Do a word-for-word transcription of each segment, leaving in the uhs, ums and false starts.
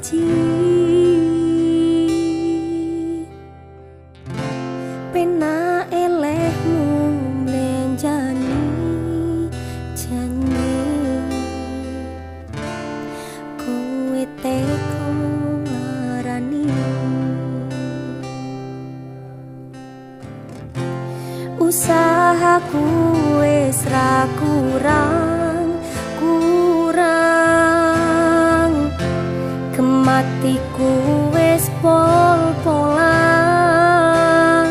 siji pena elehmu menjani janji kowe teko ngarani usahaku wis ra kurang kurang kematiku wis pol-polan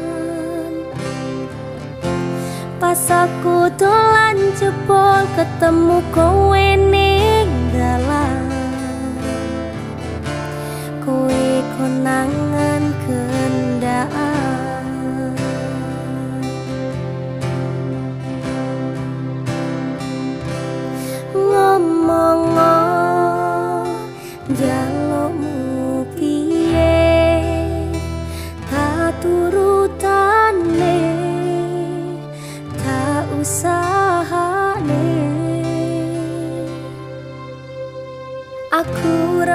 pas aku dolan jebol ketemu kowe ning dalan kowe konangan kendaan ngomong jalukmu piye tak turutane tak usahane aku ora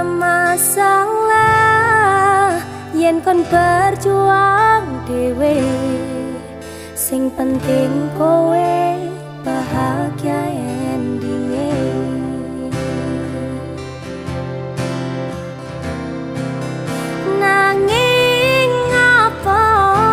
masalah yen kon berjuang dhewe sing penting kowe bahagia endinge nanging apa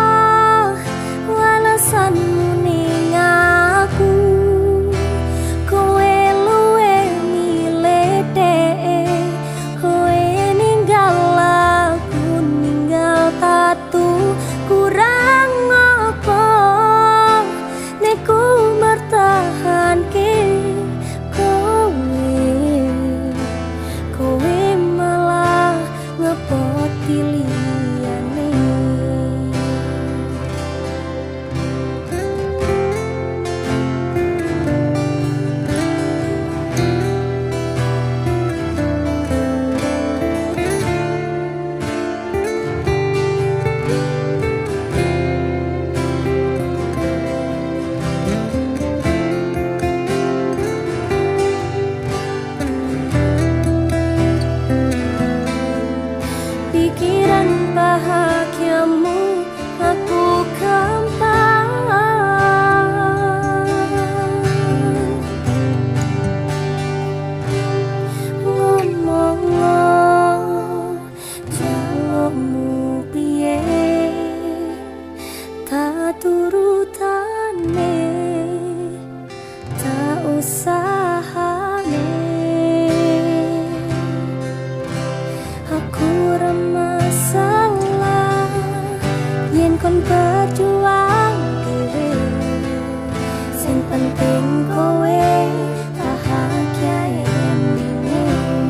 walasanmu ning aku kowe luwe milih dhek kowe ninggal aku ninggal tatu kurang apa nek ku mertahanke kowe kowe malah ngepoti liyane pikiran bahagiamu aku gampang ngomong jalukmu piye tak turutane tak usahane aku ora masalah yen kon berjuang dhewe sing penting kowe bahagia endinge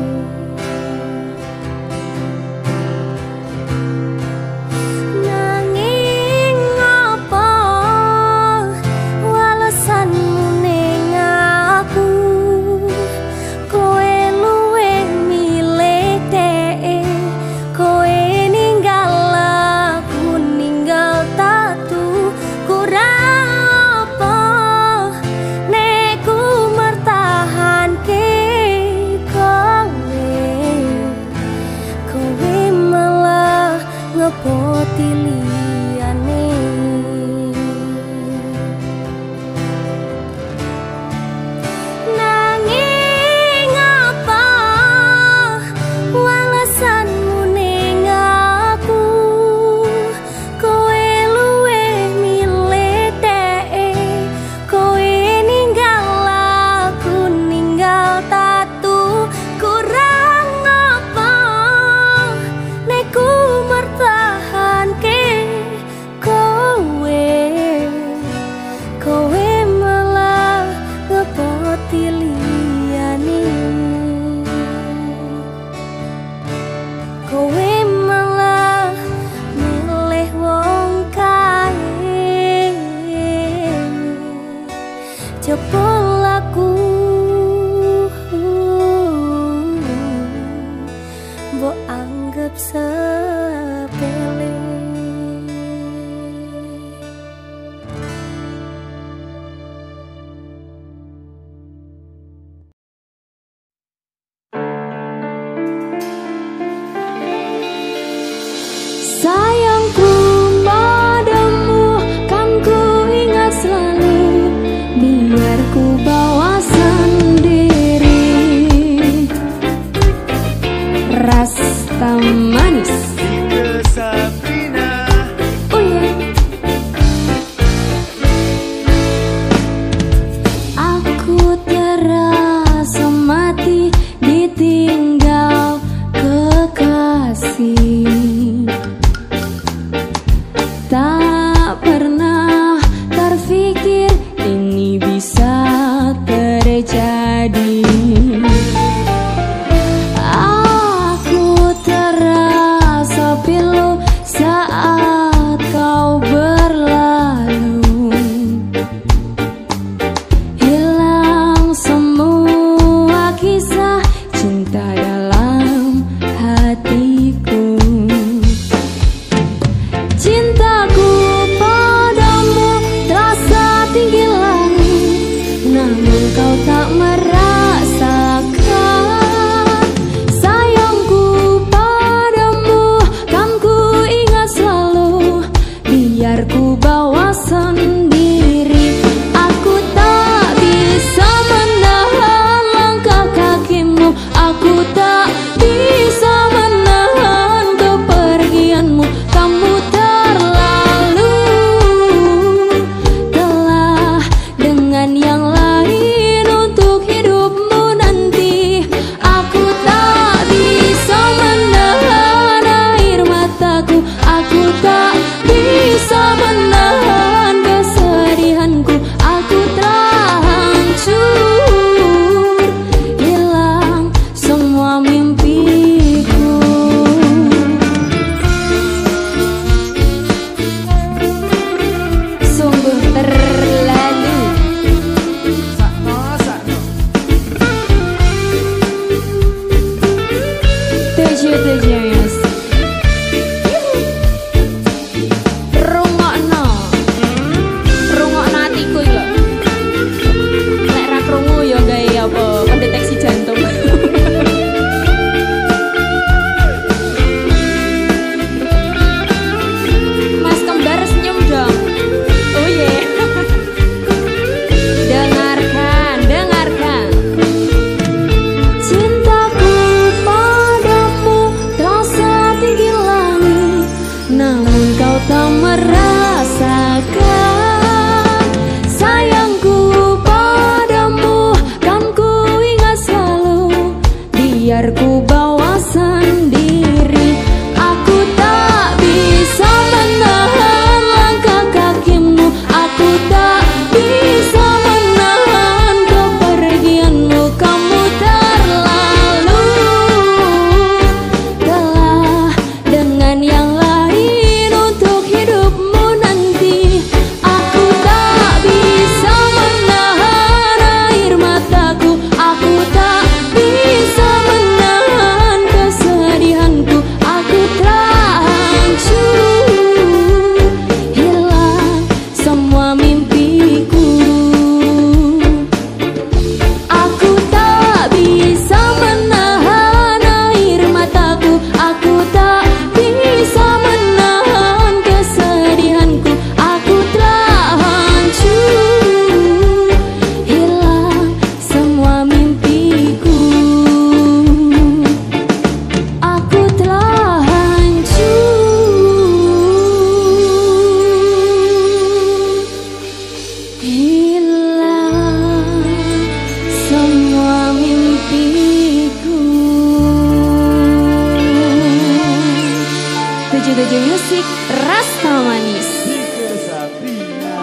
nanging apa walasanmu ning aku kowe luwe milih dhek kowe ninggal aku ninggal tatu kurang apa nek ku mertahanke kowe kowe malah ngepoti liyane nanging apa walasanmu ning aku kowe luwe milih dhek kowe ninggal aku ninggal tatu kurang apa nek ku mertahanke kowe kowe malah ngepoti liyane kowe malah milih wong kae jebul aku mbok anggap sepele Rasta manis Sabrina. Oh yeah. Aku terasa mati ditinggal kekasih. Tak pernah terfikir ini bisa terjadi. Aku terasa pilu saat kau berlalu. Hilang semua kisah cinta dalam hatiku. Cintaku padamu terasa tinggi langit, namun kau tak merasakan. Sayangku padamu kan ku ingat selalu, biar ku bawa sendiri. Aku tak bisa menahan langkah kakimu, aku tak bisa menahan kepergianmu. Kamu terlalu telah dengan yang lain untuk hidupmu nanti. Aku tak bisa menahan air mataku, aku tak bisa menahan kesedihanku. Aku telah hancur, hilang semua mimpiku. Sungguh terlalu. Sakno, sakno. Tujuh tujuh yes. Rungokno, rungokno hatiku iki lho. Nek ra krungu ya gawe apa pendeteksi jantung. Mas kembar senyum dong. Oh yeah. Dengarkan, dengarkan. Cintaku padamu terasa tinggi langit, namun kau tak merasakan. Sayangku padamu kan ku ingat selalu, biar ku bawa sendiri. Aku tak bisa menahan langkah kakimu, aku tak bisa menahan kepergianmu. Kamu terlalu telah dengan yang lain untuk hidupmu nanti. Aku tak bisa menahan air mataku, aku tak bisa menahan kesedihanku. Aku telah hancur, hilang semua mimpiku. Aku tak bisa menahan air mataku, aku tak bisa menahan kesedihanku. Aku telah hancur, hilang semua mimpiku. Aku telah hancur, hilang semua mimpiku. Tujuh tujuh musik Rasta manis. Tiga Sabrina.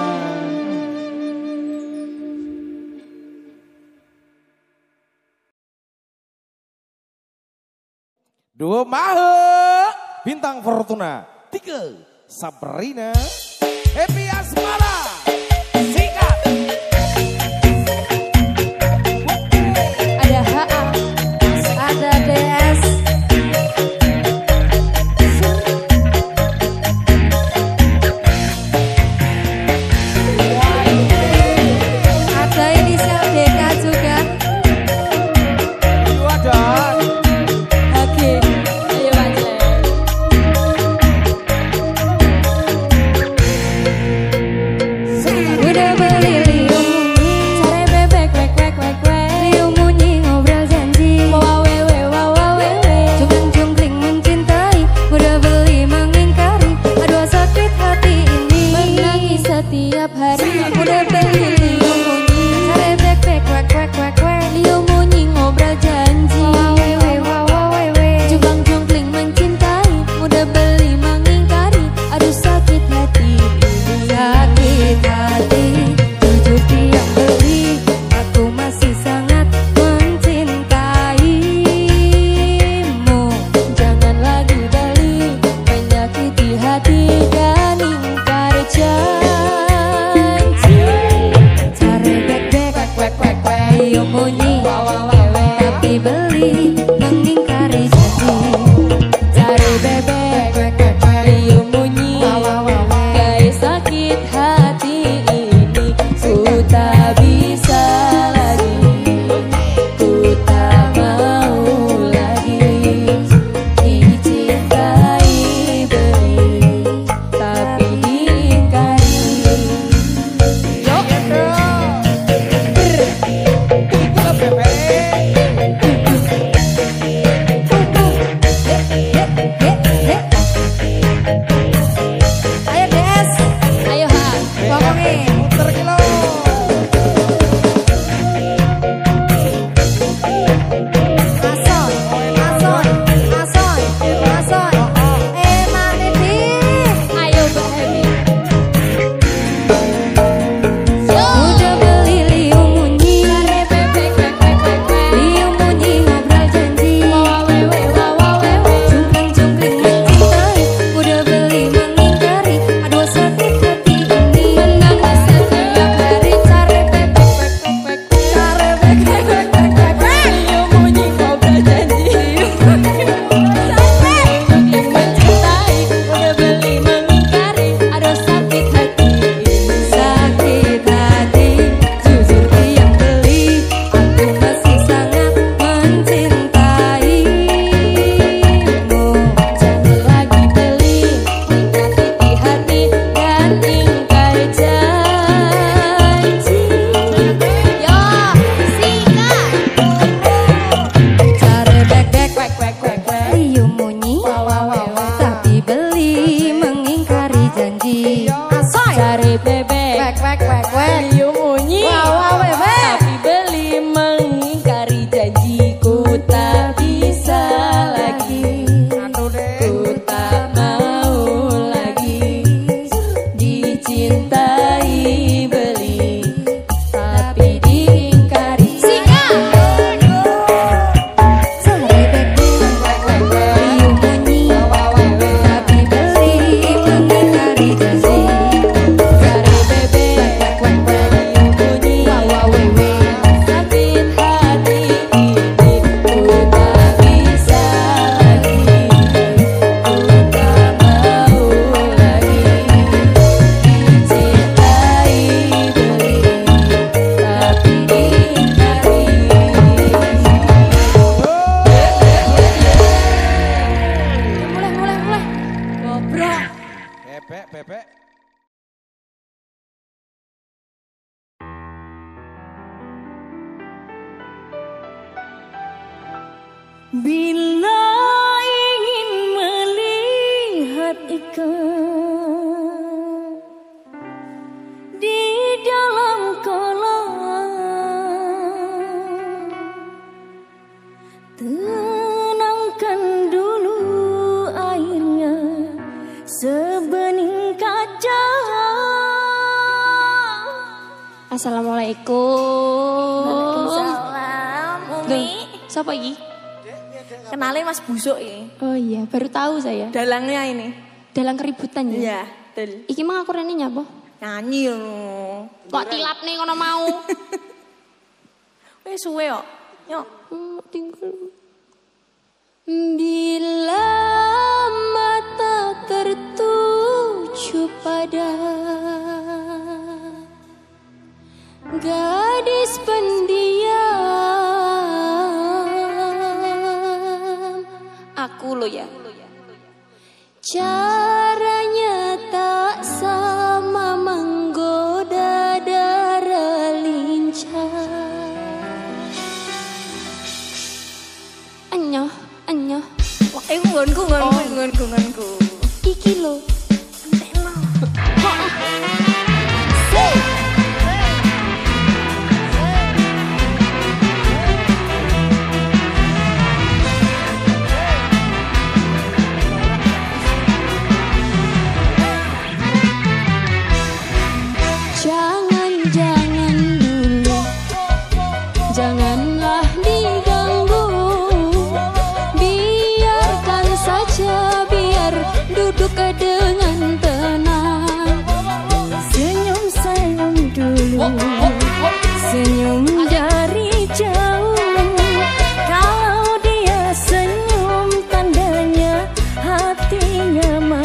Dua Mahe Bintang Fortuna. Tiga Sabrina. Happy Asmara. Sikat. Ada H A, ada D S. Ada inisial D K juga. Itu ada. Oke, ayo Bacle. Bila ingin melihat ikan di dalam kolam, tenangkan dulu airnya sebening kaca. Assalamualaikum. Waalaikumsalam, Umi. Siapa ini? Kenalin Mas Busuk ini. Oh iya, baru tahu saya. Dalangnya ini. Dalam keributan ya? Iya, betul. Iki mang aku rene nyapa? Nyanyi loh. Kok tilap nih kono mau? Wes suwe kok. Yuk. Hmm, tinggal. Bila mata tertuju pada gadis pendiam, aku lo ya. Caranya tak sama menggoda darah lincah. Anyoh, anyoh. Wah, eh ngonku, ngonku, ngonku, ngonku. Iki lo. Entekno. Jangan-jangan dulu, janganlah diganggu. Biarkan saja, biar duduk dengan tenang. Senyum-senyum dulu, senyum dari jauh. Kalau dia senyum, tandanya hatinya mau.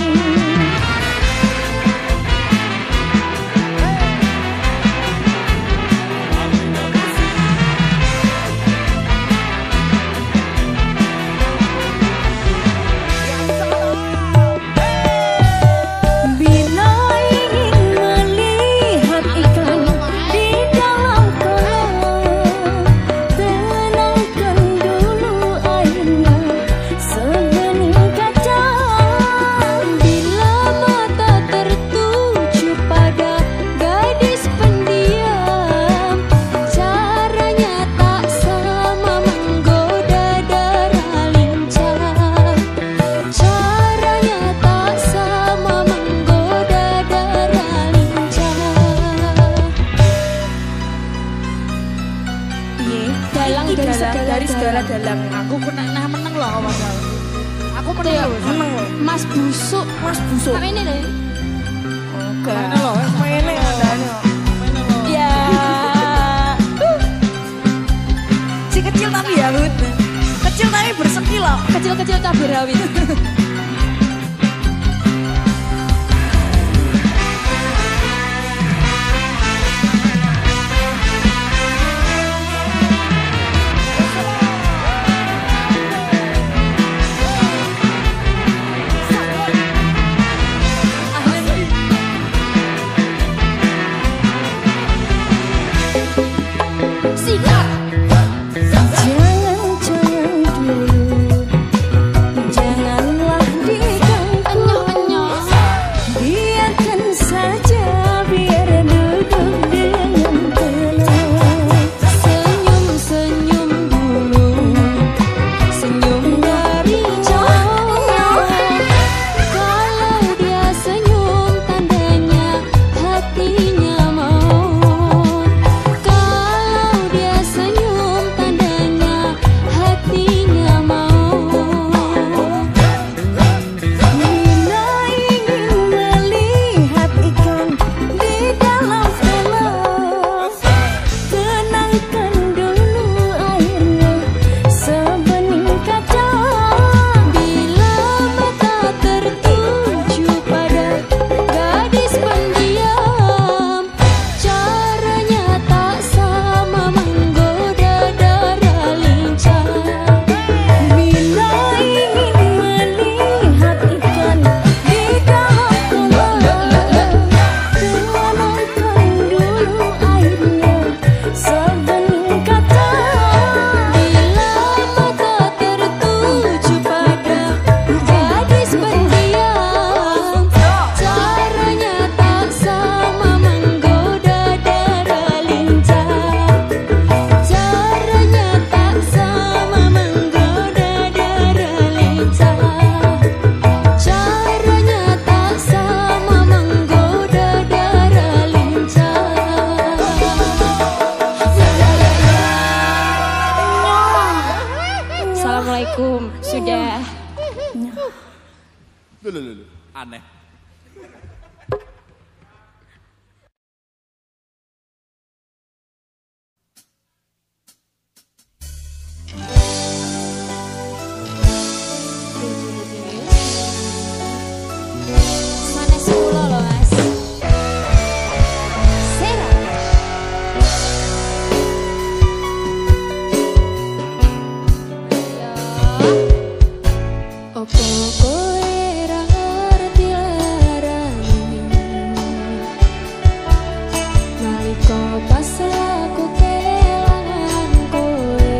Bila ingin melihat ikan di dalam kolam, tenangkan dulu airnya sebening kaca. Bila mata tertuju pada gadis pendiam, caranya tak sama menggoda darah lincah. Caranya tak sama menggoda darah lincah. Dalang Iki dari dalang segala dari segala dalang. dalang. Aku pernah nah menang loh padahal. Aku Tuh menang ya, loh. Menang loh. Mas Busuk. Mas Busuk. Apa ini deh? Oke. Mana loh? Mainnya adanya. Ya. Si kecil tapi ya, Bud. Kecil tapi berseki loh. Kecil-kecil cabai rawit. Sikat. Jangan-jangan dulu, janganlah Sudah. Loh, loh, loh, aneh. Manis kula loh Mas. Sera. Opo kowe ra ngerti larane nalika pas aku kelangan kowe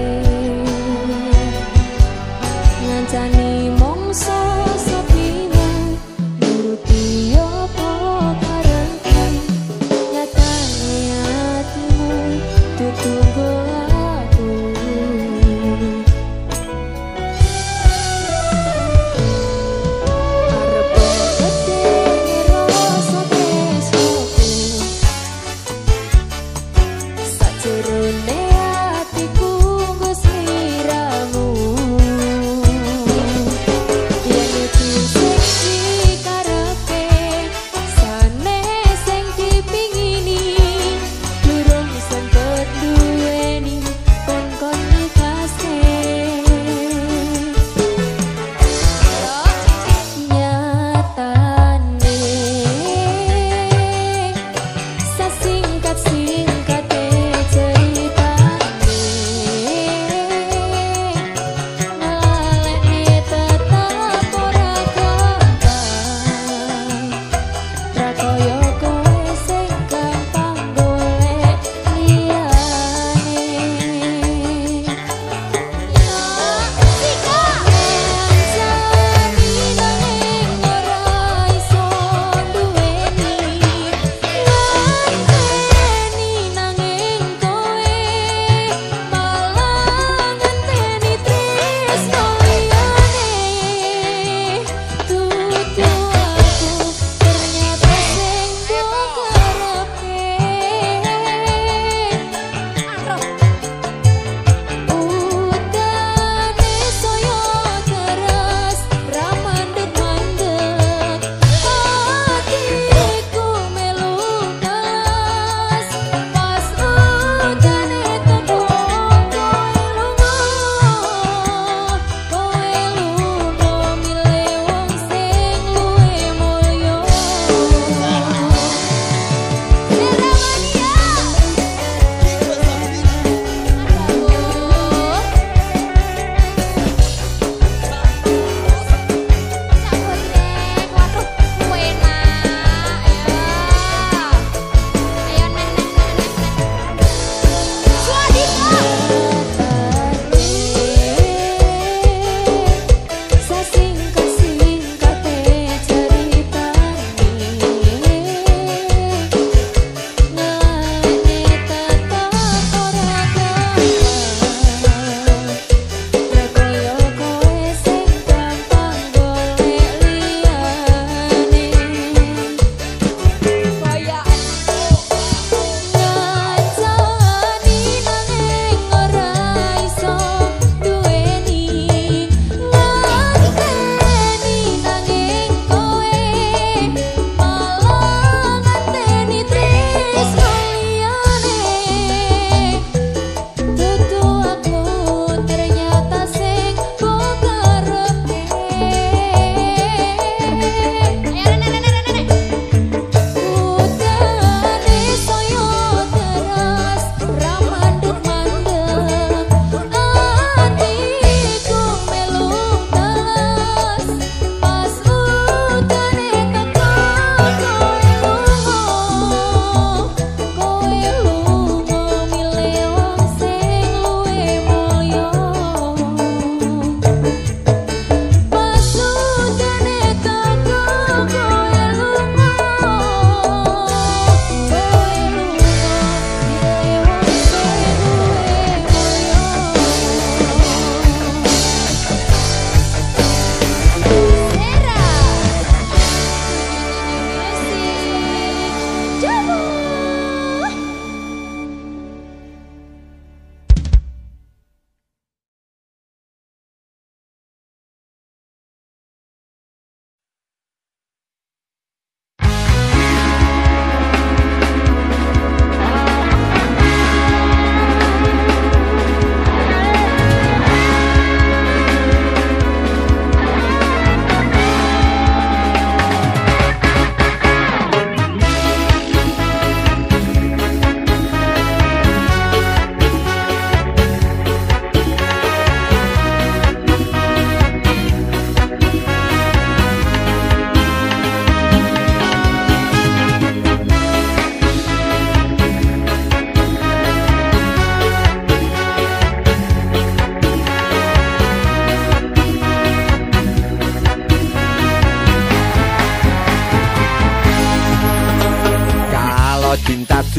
ngancani mongso sepina nuruti apa karepe nyatane atimu tutunggu aku. Sajroné atiku nggo sliramu.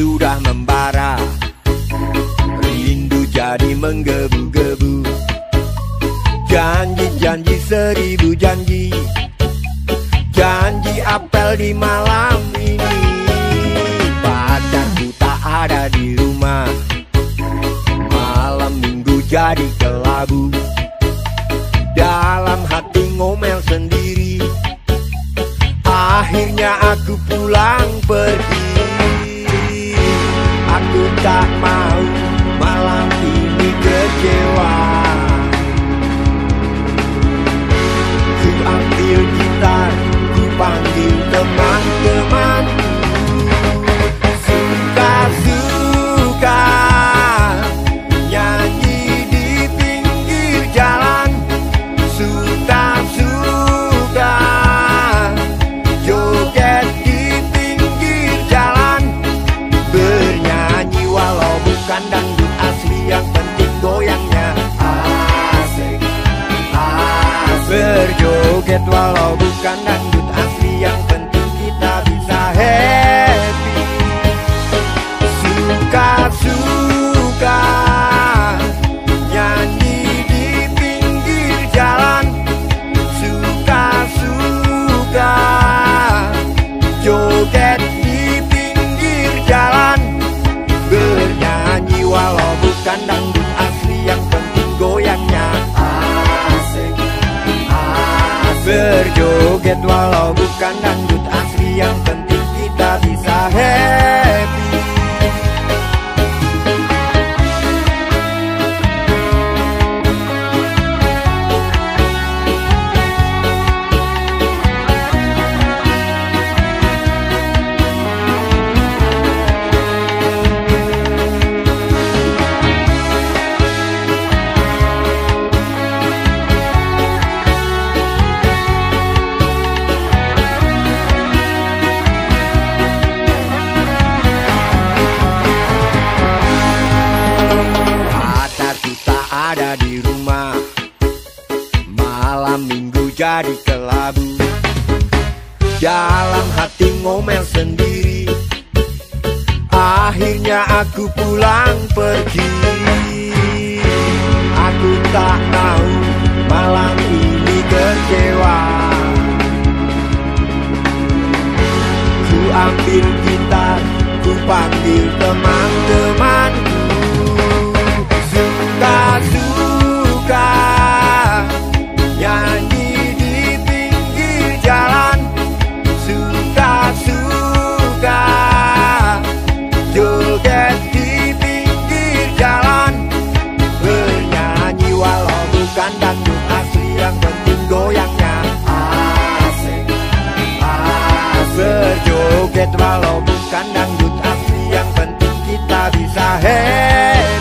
sudah membara, rindu jadi menggebu-gebu. Janji-janji seribu janji, janji apel di malam ini. Pacarku tak ada di rumah, malam minggu jadi kelabu. Dalam hati ngomel sendiri, akhirnya aku pulang pergi. Aku tak mau malam ini kecewa. Ku ambil gitar, ku panggil teman-teman. Suka-suka nyanyi di pinggir jalan. Suka-suka joget di pinggir jalan. Bernyanyi walau bukan dangdut asli, yang penting goyangnya asik, asik. Berjoget walau bukan dangdut asli, yang penting kita bisa happy. Suka-suka nyanyi di pinggir jalan. Suka-suka joget di pinggir jalan. Bernyanyi walau bukan dangdut asli, yang penting goyangnya asik, asik. Berjoget walau bukan dangdut asli, yang penting kita bisa happy. Ada di rumah, malam minggu jadi kelabu. Dalam hati ngomel sendiri, akhirnya aku pulang pergi. Aku tak mau malam ini kecewa. Ku ambil gitar, ku panggil teman-temanku. Suka-suka nyanyi di pinggir jalan. Suka-suka joget di pinggir jalan. Bernyanyi walau bukan dangdut asli, yang penting goyangnya asik, asik. Berjoget walau bukan dangdut asli, yang penting kita bisa happy.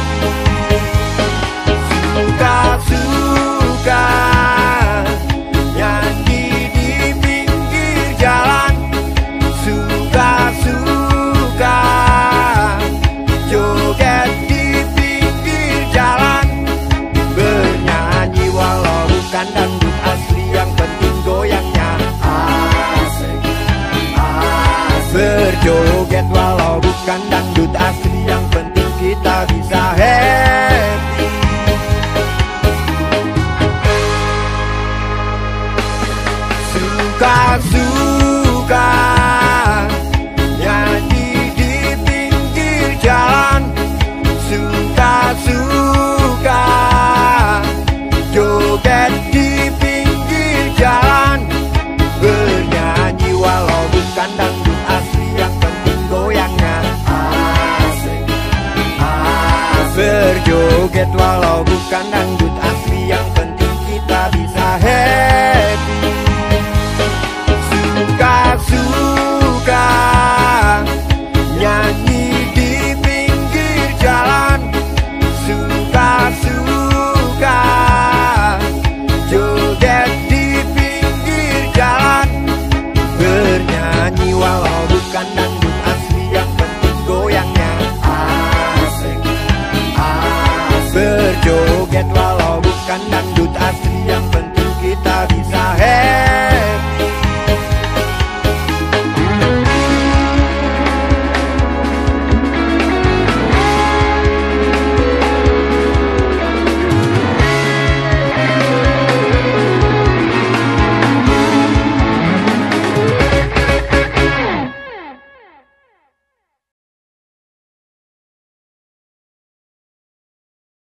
Suka-suka nyanyi di pinggir jalan. Suka-suka joget di pinggir jalan. Bernyanyi walau bukan dangdut asli, yang penting goyangnya asik, asik. Berjoget walau bukan dangdut asli, yang penting kita bisa happy. Suka-suka nyanyi di pinggir jalan. Suka-suka joget di pinggir jalan. Bernyanyi walau bukan dangdut asli, yang penting goyangnya asik, asik. Berjoget walau bukan dangdut asli, yang penting kita bisa happy. Suka-suka nyanyi di pinggir jalan. Suka-suka joget di pinggir jalan. Bernyanyi walau bukan dangdut asli, yang penting goyangnya asik, asik. Berjoget walau bukan dangdut asli, yang penting kita bisa happy.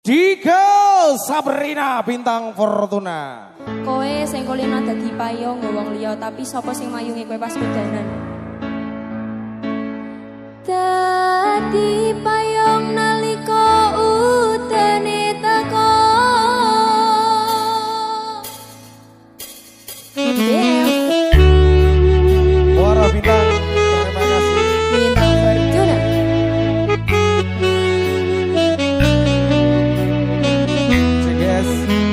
Digel Sabrina Bintang Fortuna. Kowe sing kulino dadi payung wong liya tapi sapa sing mayungi kowe pas kudanan? Dadi payung nalika udane teko. Muara Bintang, terima kasih. Bintang Fortuna. Ceges.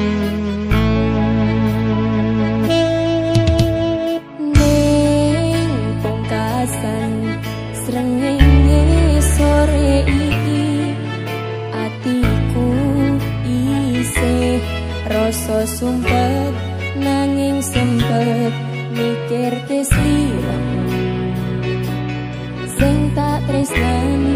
Ning pungkasan srengenge sore iki atiku isih rasa sumpet nanging sempet mikir ke sliramu sing tak tresnani.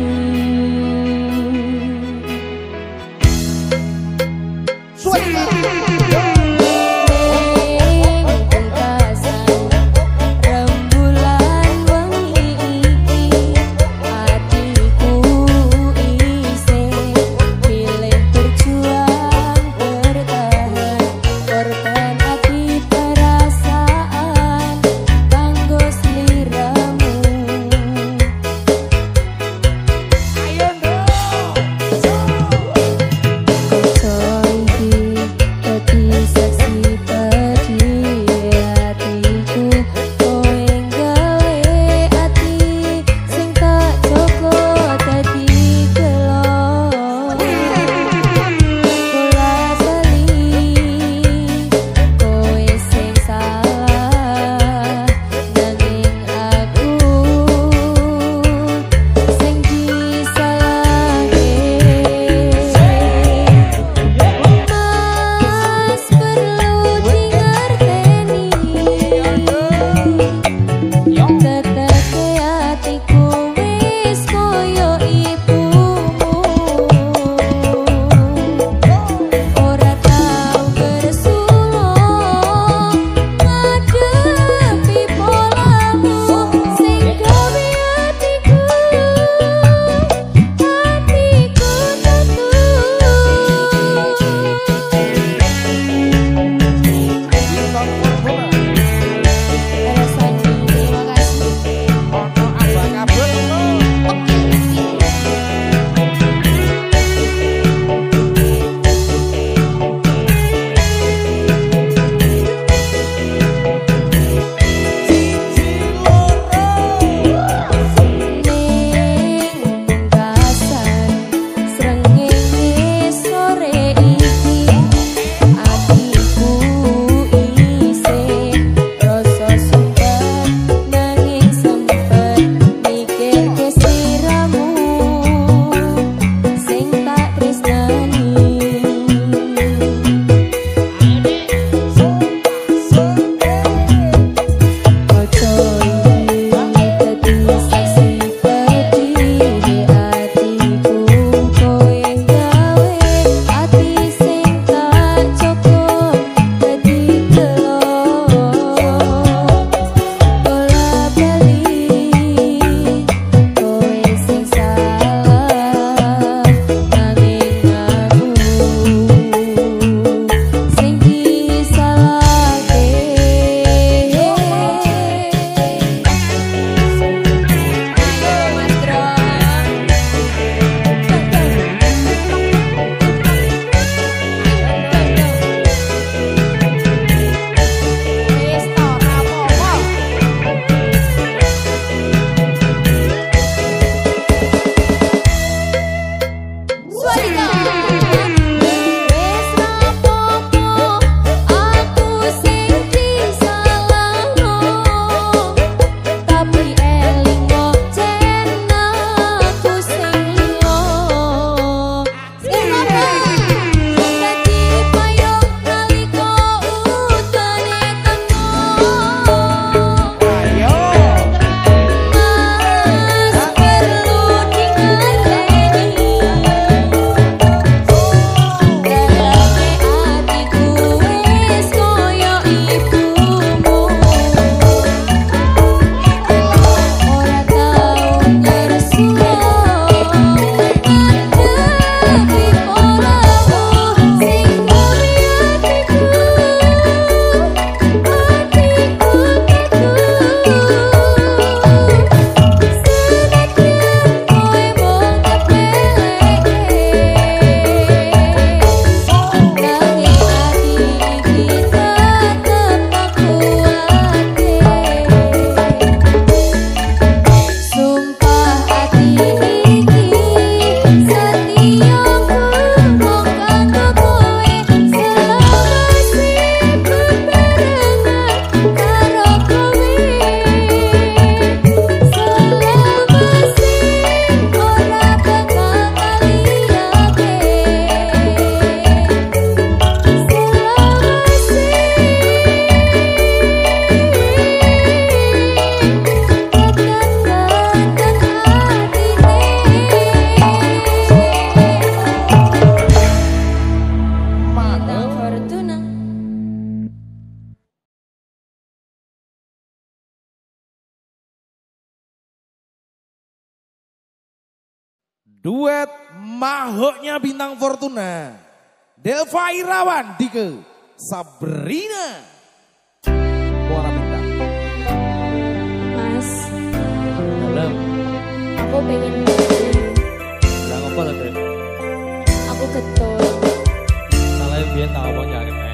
Duet mahoknya bintang Fortuna. Delva Irawan Dike Sabrina. Muara Bintang. Mas, Dalam. aku pengen Lah ngopo to, Dek? aku getut. Salah biyen tak omong ya kene.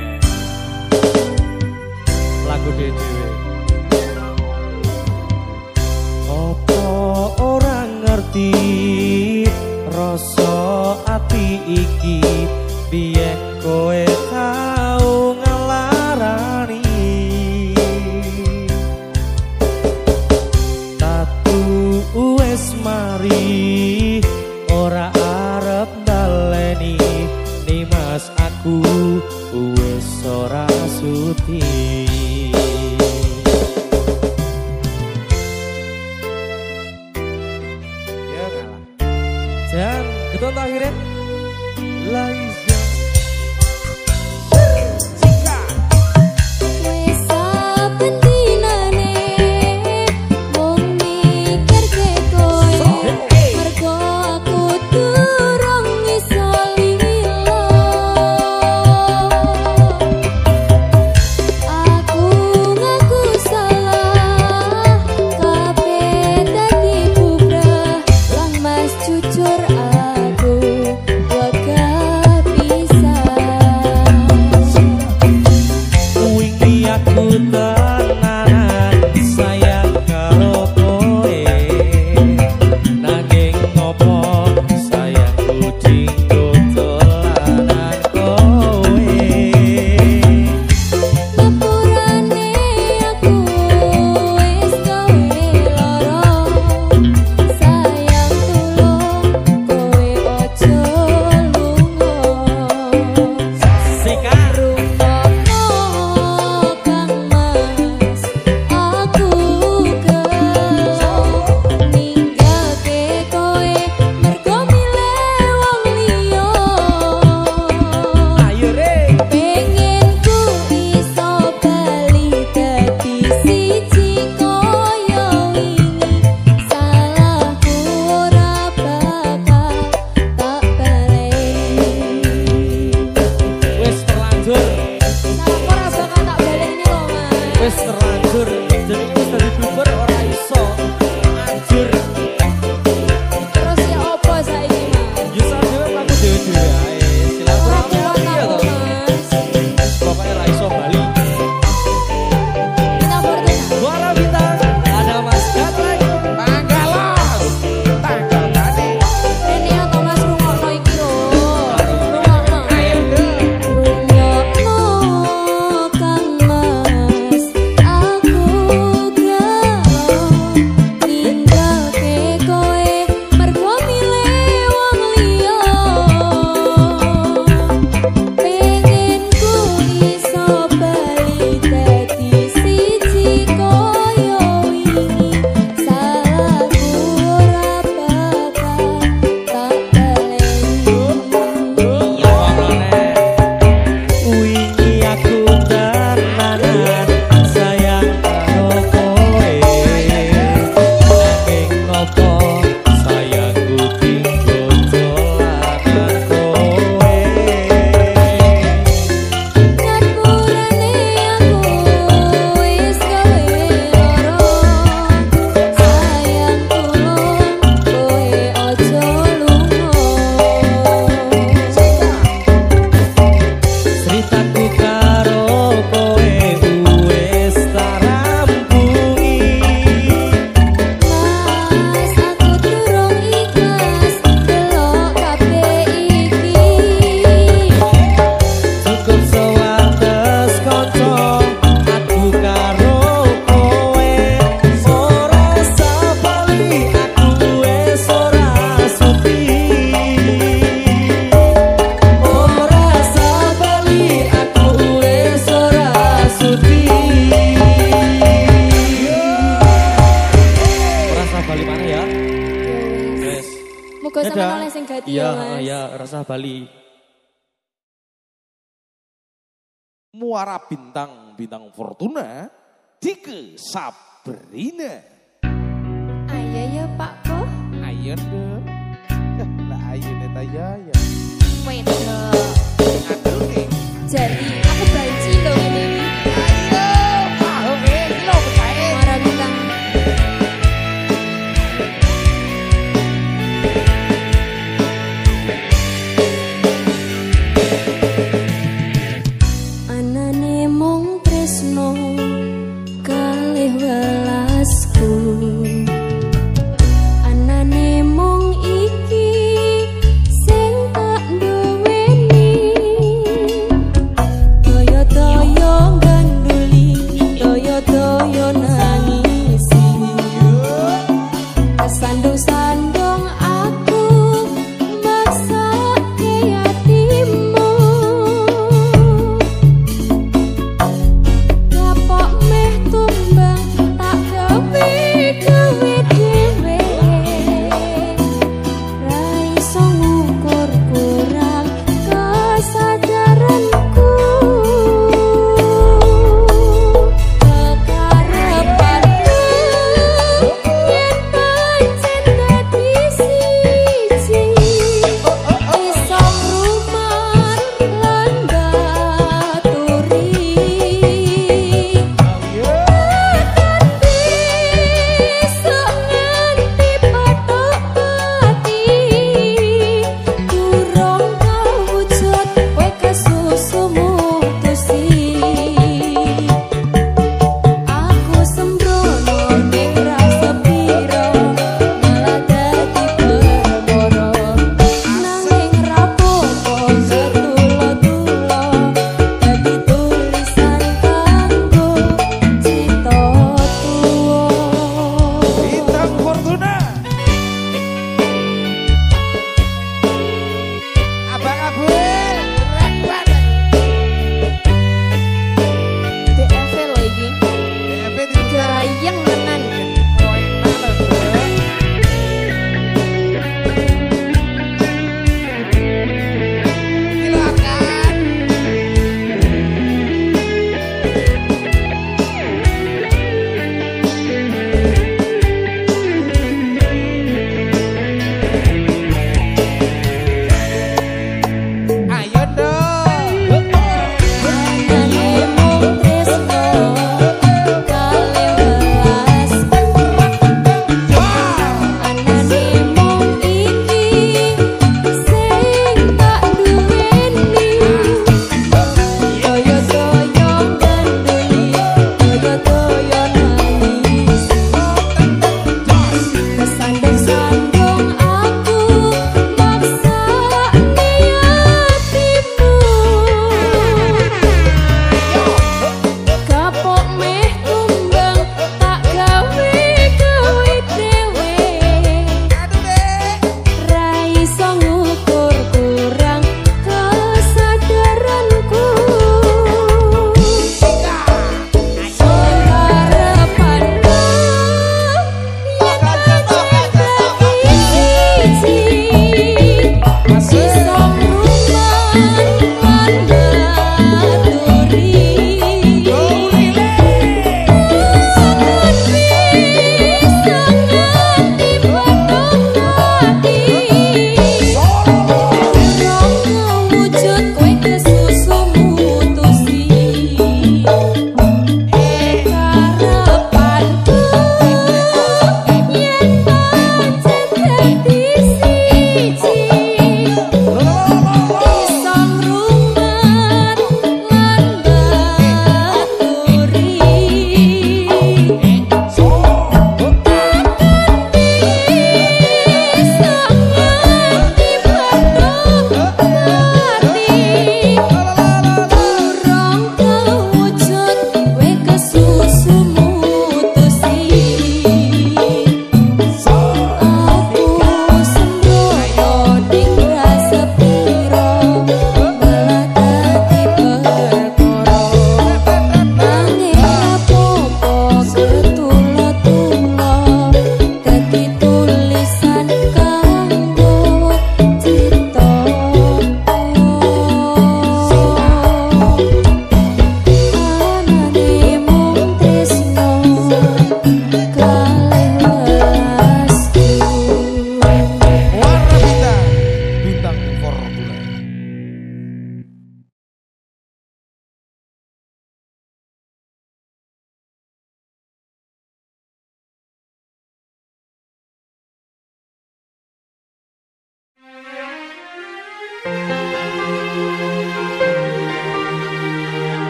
Lagu dhewe. Opo orang ngerti rasa ati iki biyen kowe tau ngelarani tatu wis mari ora arep baleni ni mas aku wis ora sudi. Ya kalah. Dan keton akhirnya Laiza. Wis saben dinane mung mikirke kowe. Mergo aku durung iso lilo. Aku ngaku salah kabeh dadi bubrah. Lang mas jujur aku wegah pisan. Wingi aku tenanan sayang karo kowe nanging ngopo sayangku dinggo dolanan kowe. Ngapurane aku wis gawe lara. Sayang tulung kowe ojo lunga. Sikar Rungokno Kang Mas, aku gelo ninggalke kowe mergo milih wong liya. ayo re Pengen ku iso bali dadi siji kaya wingi. Salahku ora bakal tak baleni. wis terlanjur Salahku ora bakal tak baleni lho, Mas. wis terlanjur jadi wis dadi bubar ora iso anjur. Terus ya opo saiki, Mas? Ya sadhewe aku dhewe-dhewe ae silaturahmi Ora wae ya aku, to. Mas. Pokoknya ra iso bali. Bintang Fortuna. Muara Bintang ada Mas Gatlek. Tanggalas. Tanggalane. Rene ya Thomas rungokno iki lho. Rungokno. Rungokno Kang Mas, aku gelo ninggalke kowe mergo milih wong liya. Pengen ku iso bali dadi siji kaya wingi. Salahku ora bakal tak baleni. Ya wongone. Wingi aku tenanan sayang karo kowe. Nanging ngopo sayangku dinggo dolanan kowe. Ngapurane aku wis gawe lara. Sayang tulung kowe ojo lunga. Ceritaku karo kowe wis tak rampungi. Mas, aku durung ikhlas delok kabeh iki. Cukup sewates kanca aku karo kowe. Ora sabali aku wis ora sudi. Ora sabali aku wis ora sudi. Ora sabali mana ya? Wes. Muga Dadah. sampeyan oleh sing gati Iya, ya, Mas. iya, rasa Bali. Muara Bintang Bintang Fortuna. Dike Sabrina. Ayo ya Pak Ko. Ayo deh. Ayu Neta Yaya. Wedok. Aduh nih. Jadi aku banci loh ini. Ayo, tahu eh, ini lo percaya. Muara bintang. Anane mung tresno kalih welasku. Anane mung iki sing tak duweni. Toyo-toyo ganduli, toyo-toyo nangisi. Kesandung-sandung aku maksake hatimu. Kapo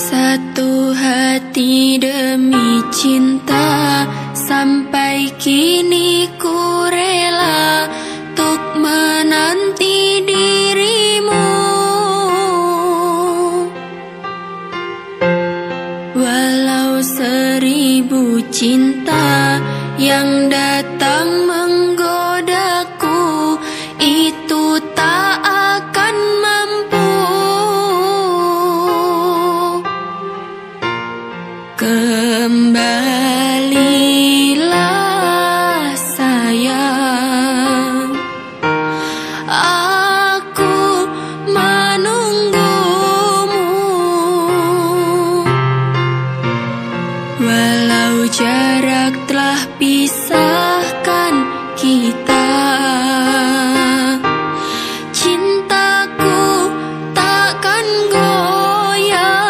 Satu hati demi cinta, sampai kini ku rela untuk menanti dirimu. Walau seribu cinta yang datang menggodaku, itu tak akan mampu. Kembalilah sayang, aku menunggumu. Walau jarak telah pisahkan kita, cintaku takkan goyah.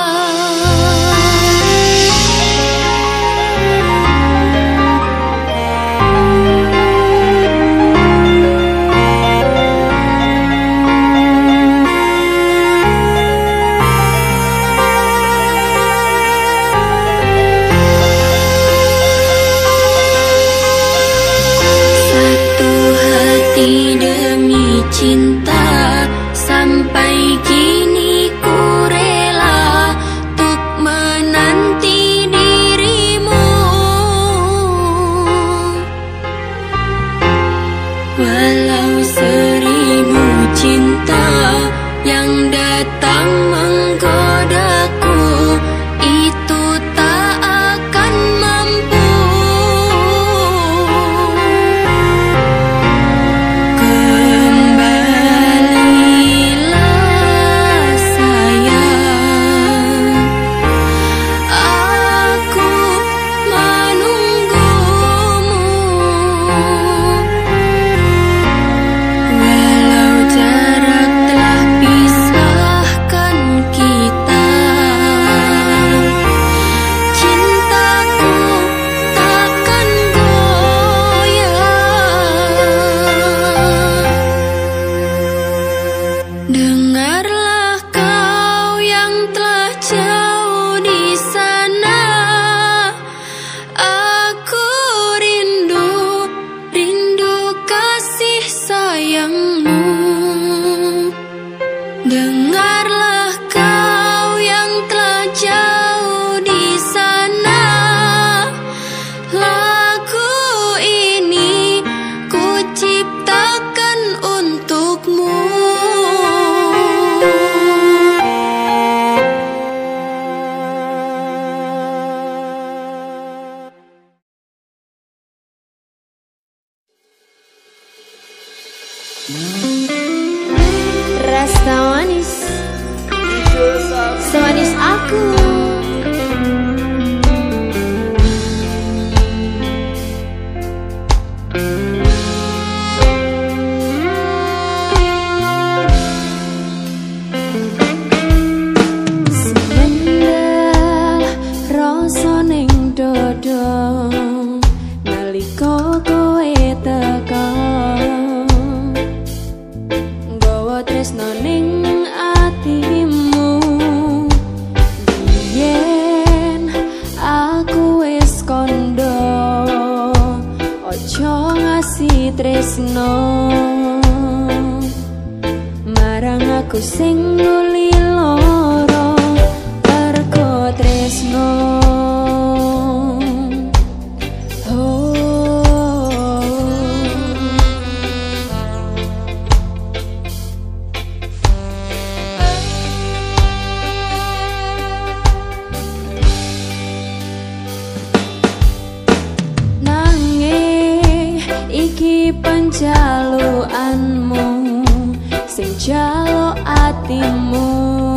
Demi cinta, sampai kini ku rela untuk menanti dirimu. Walau seribu cinta yang datang menggodaku, itu tak akan mampu. Dengarlah kau yang telah jauh di sana, aku rindu, rindu kasih sayangmu. Dengarlah kau yang telah jauh di sana, lagu ini ku ciptakan untukmu. Rasa manis, semanis aku. Semendel rasa ning dodo nalika kowe teka, nggawa tresno ning atimu. Biyen aku wis kondo, ojo ngasih tresno marang aku sing nuli loro pergo tresno. Iki panjaluanmu sing jaluk atimu,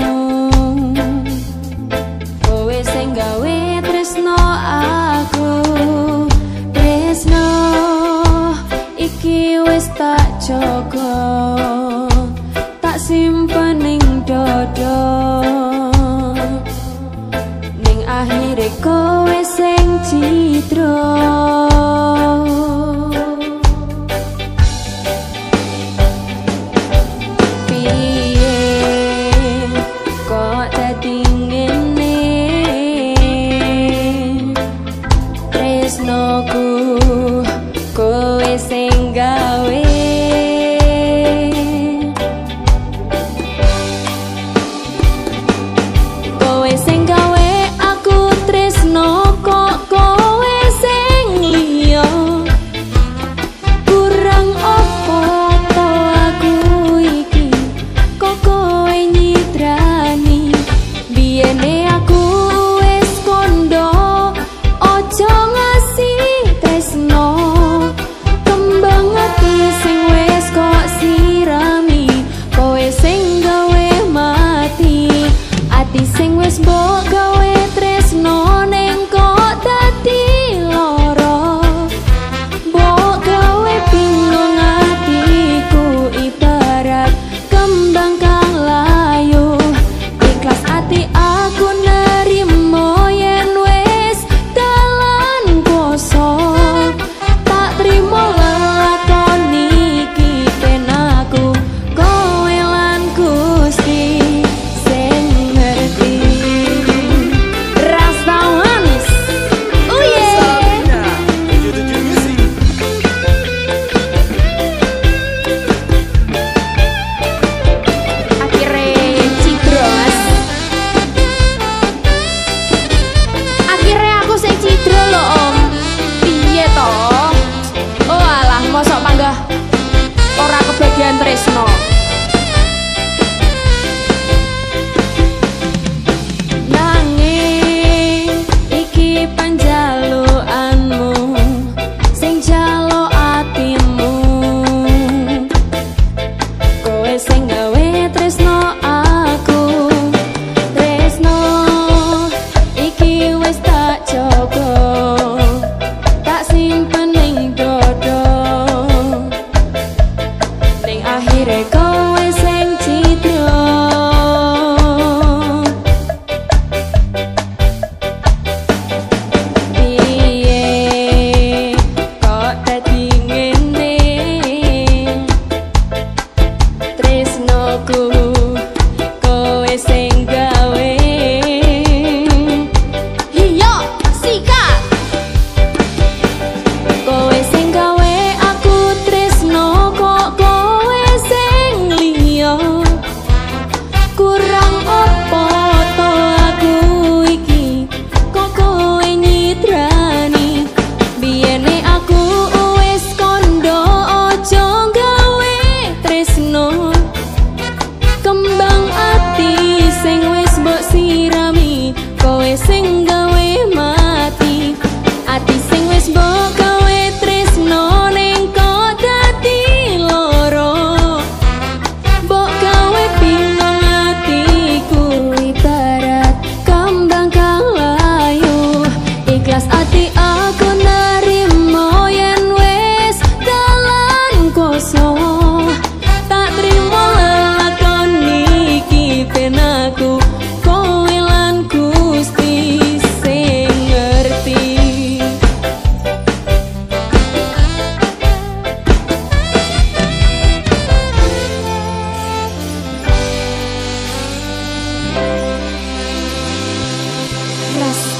kowe sing gawe tresno aku. Tresno iki wis tak jaga, tak simpen ning dodo. Ning akhire kowe sing citro. Piye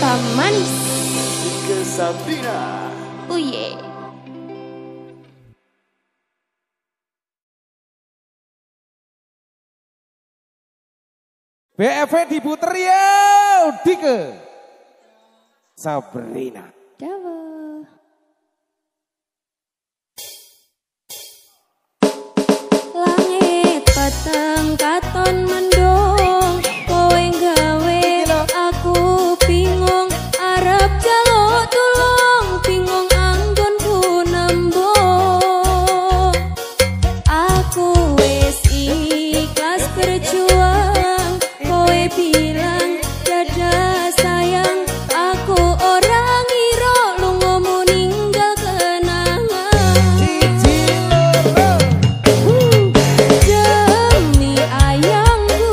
manis. Ike Sabrina. Oh yeah. B F V diputer ya, Dike Sabrina. Dawa. Langit peteng katon mendung, kowe gawe aku bingung, arep jaluk tulung, bingung anggonku nembung. Aku wis ikhlas berjuang, kowe bilang dadah sayang, aku orang ngira lungamu ninggal kenangan. Demi ayangku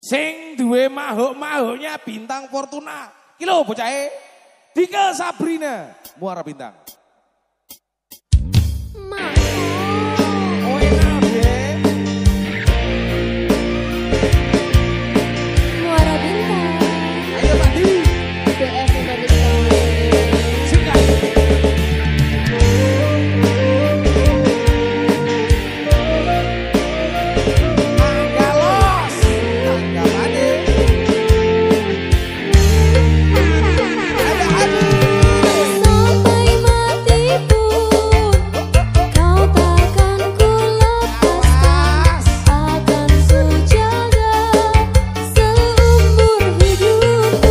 Sing duwe mahuk-mahuknya bintang Fortuna. Kilo bocahe. Dika Sabrina Muara Bintang. Oh enak ya. Muara Bintang. Ayo tadi. B F Indonesia. Sikat. Anggalos. Tanggapannya. Ada ada. Sampai mati pun kau takkan ku lepaskan. Akan ku jaga seumur hidupku.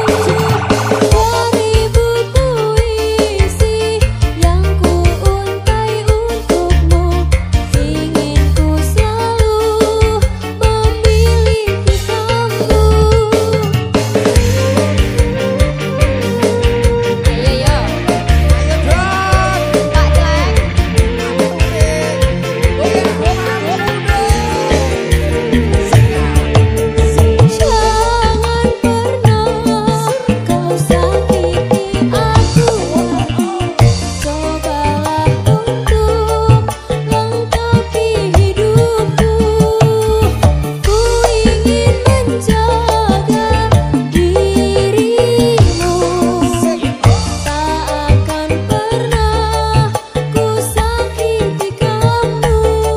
Beribu puisi yang ku untai untukmu. Ingin ku selalu memiliki kamu. Ayo yo, Pak Cleng. Jangan pernah kau sakiti aku. Cobalah untuk lengkapi hidupku. Ku ingin menjaga dirimu. Tak akan pernah ku sakiti kamu.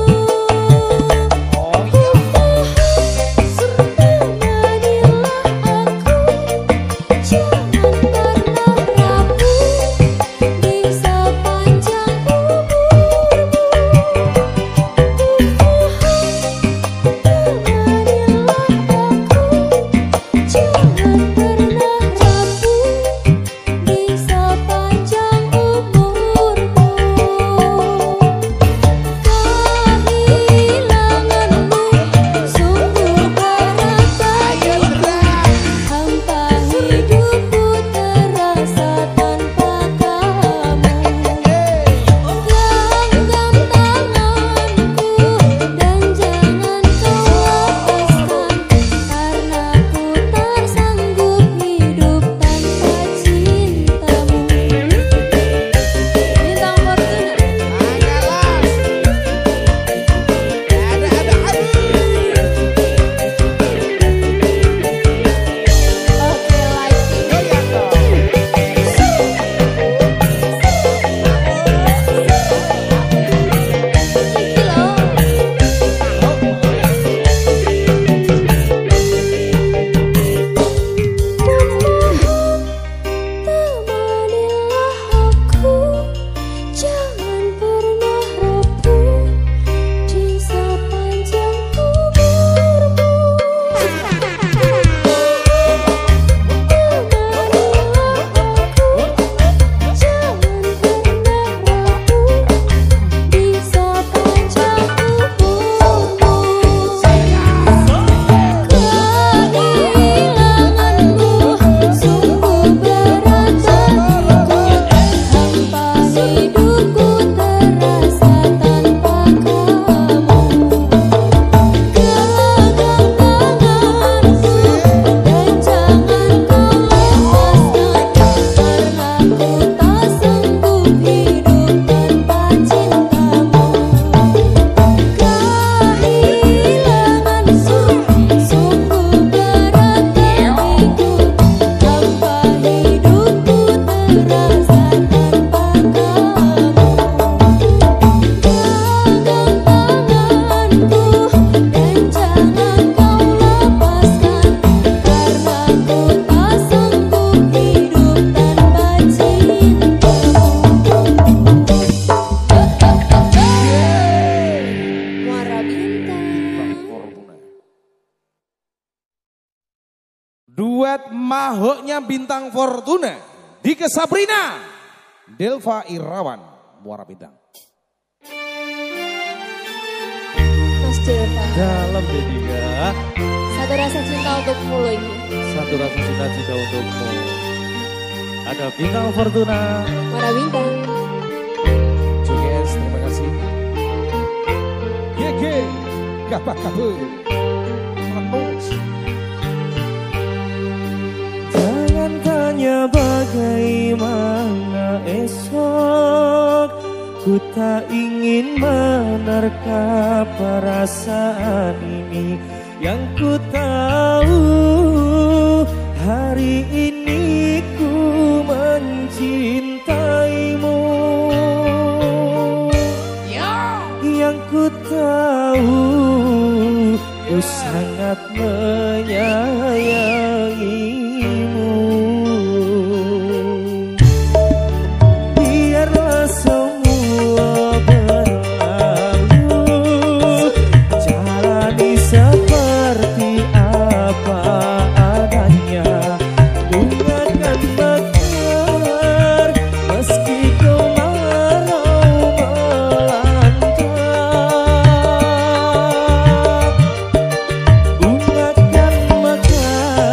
Jangan pernah rapuh di sepanjang umurmu. Kehilanganmu sungguh berat bagiku. Hampa hidupku terasa tanpa kamu. Genggam tanganku dan jangan kau lepaskan. Karena ku tak sanggup hidup tanpa cintamu. Bintang Fortuna. Oke, like. Iki loh. Temanilah aku, jangan pernah rapuh di sepanjang umurmu. Temanilah aku, jangan pernah rapuh di sepanjang umurmu. Kehilanganmu sungguh berat bagiku. Hampa hidupku terasa tanpa kamu. Genggam tanganku dan jangan kau lepaskan. Karena ku tak sanggup hidup tanpa cintamu. Kehilanganmu sungguh berat bagiku. Hampa hidupku terasa tanpa kamu. Genggam tanganku dan jangan kau lepaskan. Karena ku tak sanggup hidup tanpa cintamu. Muara Bintang. Duet mahuknya bintang Fortuna. Dika Sabrina Delva Irawan Muara Bintang. Mas Delva, Dalam deh Dika. satu rasa cinta untukmu loh ini. Satu rasa cita-cita untukmu. Ada bintang Fortuna. Muara Bintang. Jogi S, terima kasih. G G, gabah kabur. Meletus. Tanya bagaimana esok, ku tak ingin menerka perasaan ini. Yang ku tahu hari ini ku mencintaimu. Yang ku tahu ku sangat menyayangimu. Biarlah semua berlalu, jalani seperti apa adanya. Bunga kan mekar meski kemarau melanda. Bunga kan mekar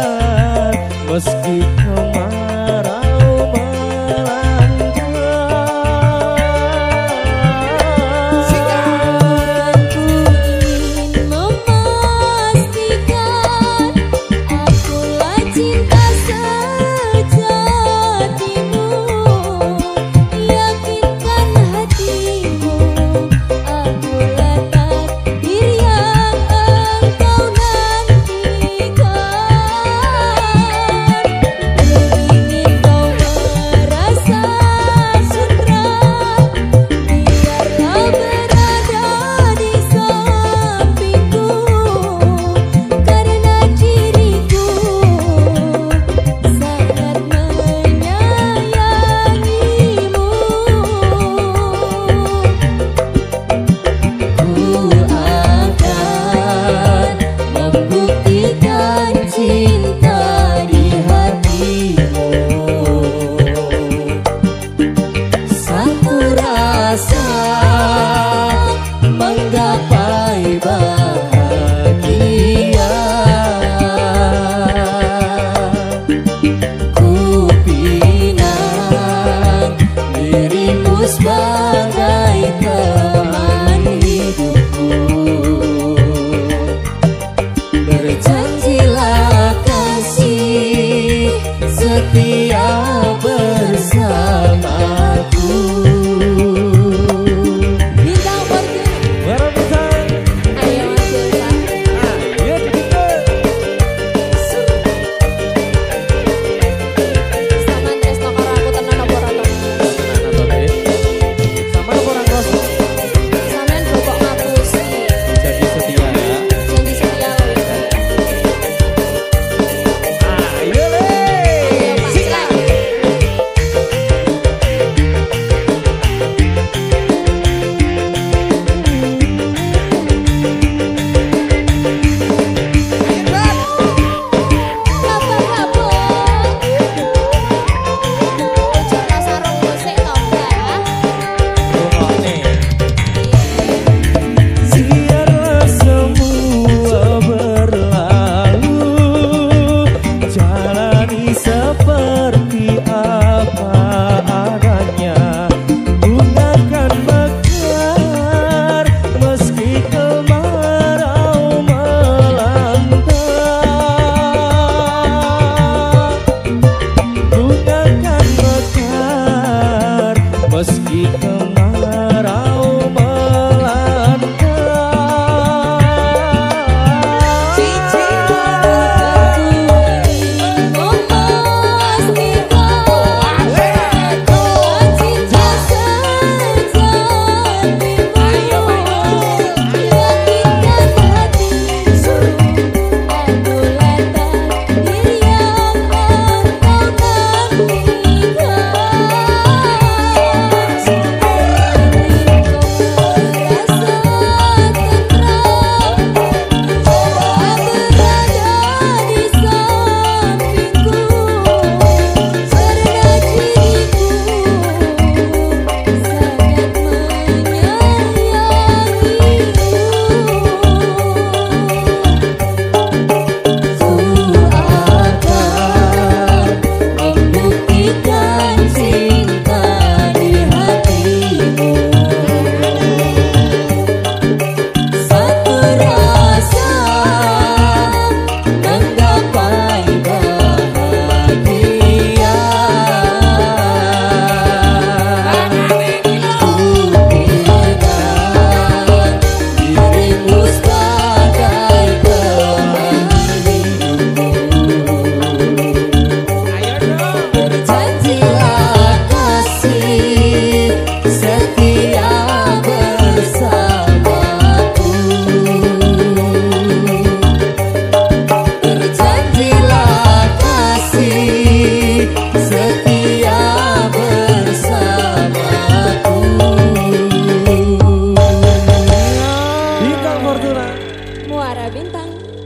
Fortuna. Muara Bintang.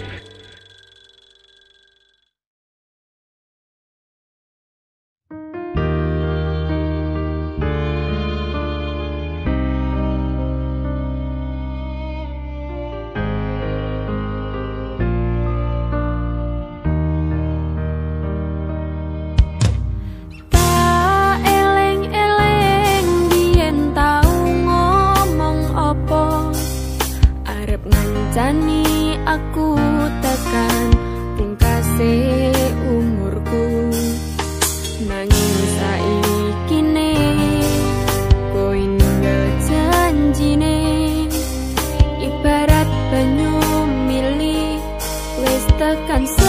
Jani aku tekan pungkase umurku, nanging saiki ne kowe ninggal janjine, ibarat banyu mili wis tekan.